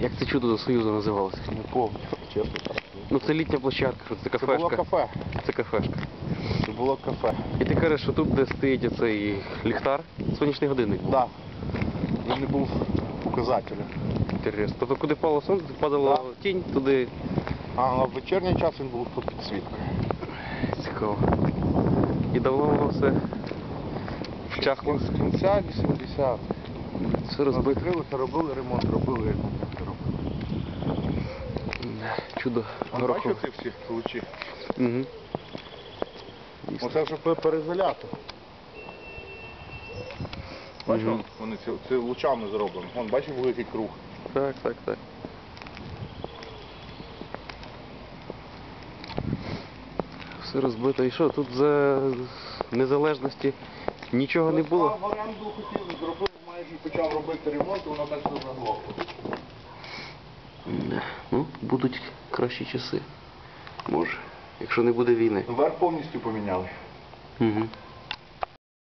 Як це чудо до Союзу називалося? Не пам'ятаю, чесно так. Ну це літня площадка, що це кафешка. Це було кафе. Це кафешка. Це було кафе. І ти кажеш, що тут, де стоїть оцей ліхтар, сонячний годинник був? Так. Він не був показателем. Інтересно. Тобто куди впало сонце, падала тінь, туди. А в вечірній час він був під підсвіткою. Цікаво. І давно воно все вчахло. З кінця 80-х. Все розбито. Закрилося, робили ремонт, робили. Чудо Бачите гороху. ці всі лучі? Угу. Оце вже перезалято. Бачиш, Мгм. вони це лучами зроблені. Вон, бачиш великий круг. Так, так, так. Все розбито. І що, тут за незалежності нічого не було? В оренду хотів, зробив, майже почав робити ремонт, і воно так все заглохло. Ну, будуть кращі часи. Може. Якщо не буде війни. Верх повністю поміняли. Угу.